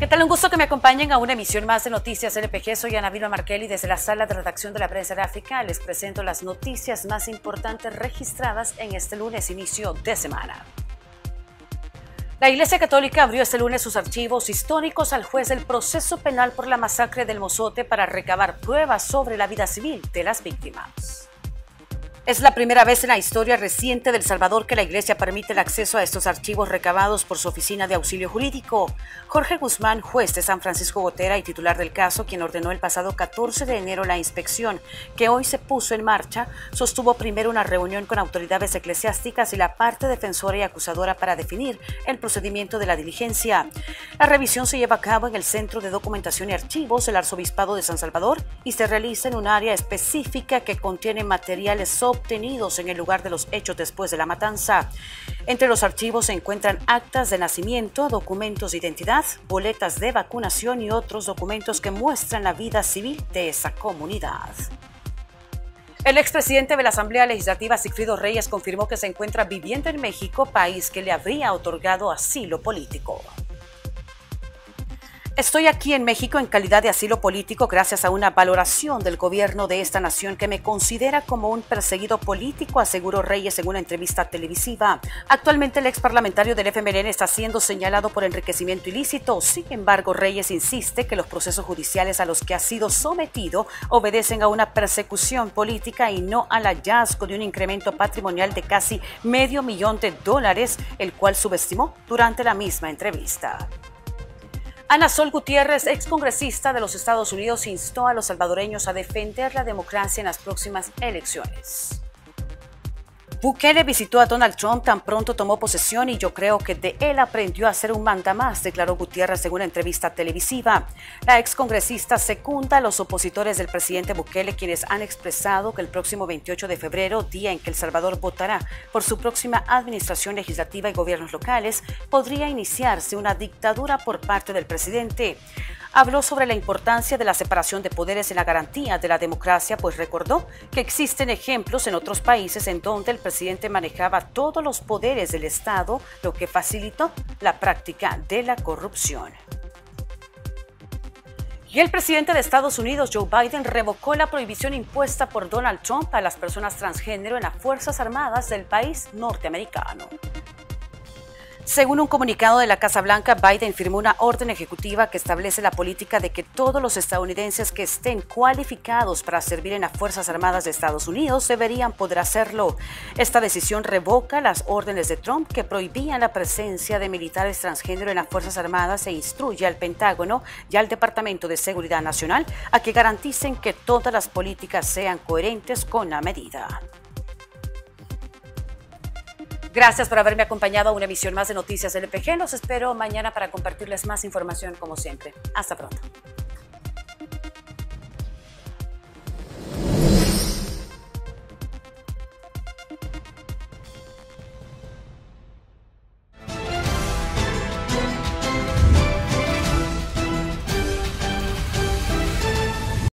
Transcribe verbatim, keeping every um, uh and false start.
¿Qué tal? Un gusto que me acompañen a una emisión más de Noticias L P G. Soy Ana Vilma Markelly desde la sala de redacción de la Prensa Gráfica. Les presento las noticias más importantes registradas en este lunes, inicio de semana. La Iglesia Católica abrió este lunes sus archivos históricos al juez del proceso penal por la masacre del Mozote para recabar pruebas sobre la vida civil de las víctimas. Es la primera vez en la historia reciente de El Salvador que la Iglesia permite el acceso a estos archivos recabados por su Oficina de Auxilio Jurídico. Jorge Guzmán, juez de San Francisco Gotera y titular del caso, quien ordenó el pasado catorce de enero la inspección, que hoy se puso en marcha, sostuvo primero una reunión con autoridades eclesiásticas y la parte defensora y acusadora para definir el procedimiento de la diligencia. La revisión se lleva a cabo en el Centro de Documentación y Archivos del Arzobispado de San Salvador y se realiza en un área específica que contiene materiales sobre obtenidos en el lugar de los hechos después de la matanza. Entre los archivos se encuentran actas de nacimiento, documentos de identidad, boletas de vacunación y otros documentos que muestran la vida civil de esa comunidad. El expresidente de la Asamblea Legislativa, Sigfrido Reyes, confirmó que se encuentra viviendo en México, país que le habría otorgado asilo político. Estoy aquí en México en calidad de asilo político gracias a una valoración del gobierno de esta nación que me considera como un perseguido político, aseguró Reyes en una entrevista televisiva. Actualmente el ex parlamentario del F M L N está siendo señalado por enriquecimiento ilícito. Sin embargo, Reyes insiste que los procesos judiciales a los que ha sido sometido obedecen a una persecución política y no al hallazgo de un incremento patrimonial de casi medio millón de dólares, el cual subestimó durante la misma entrevista. Ana Sol Gutiérrez, excongresista de los Estados Unidos, instó a los salvadoreños a defender la democracia en las próximas elecciones. Bukele visitó a Donald Trump tan pronto tomó posesión y yo creo que de él aprendió a ser un mandamás, declaró Gutiérrez en una entrevista televisiva. La excongresista secunda a los opositores del presidente Bukele, quienes han expresado que el próximo veintiocho de febrero, día en que El Salvador votará por su próxima administración legislativa y gobiernos locales, podría iniciarse una dictadura por parte del presidente. Habló sobre la importancia de la separación de poderes en la garantía de la democracia, pues recordó que existen ejemplos en otros países en donde el presidente manejaba todos los poderes del Estado, lo que facilitó la práctica de la corrupción. Y el presidente de Estados Unidos, Joe Biden, revocó la prohibición impuesta por Donald Trump a las personas transgénero en las Fuerzas Armadas del país norteamericano. Según un comunicado de la Casa Blanca, Biden firmó una orden ejecutiva que establece la política de que todos los estadounidenses que estén cualificados para servir en las Fuerzas Armadas de Estados Unidos deberían poder hacerlo. Esta decisión revoca las órdenes de Trump que prohibían la presencia de militares transgénero en las Fuerzas Armadas e instruye al Pentágono y al Departamento de Seguridad Nacional a que garanticen que todas las políticas sean coherentes con la medida. Gracias por haberme acompañado a una emisión más de Noticias L P G. Los espero mañana para compartirles más información como siempre. Hasta pronto.